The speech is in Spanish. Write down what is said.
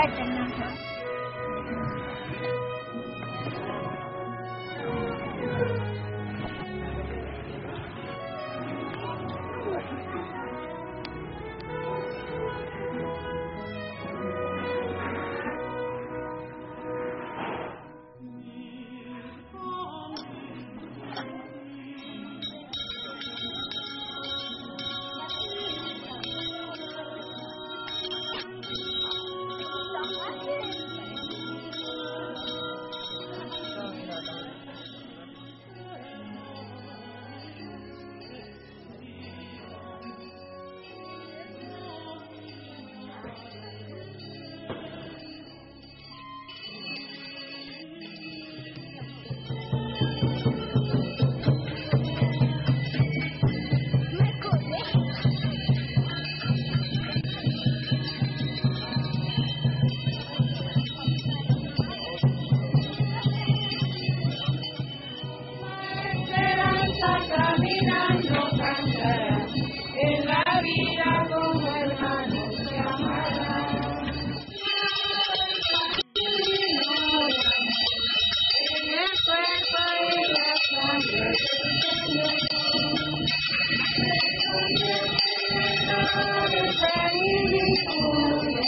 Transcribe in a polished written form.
Caminando cantará, en la vida como hermanos se amarán. En el cuerpo y la sangre del Señor, el pan y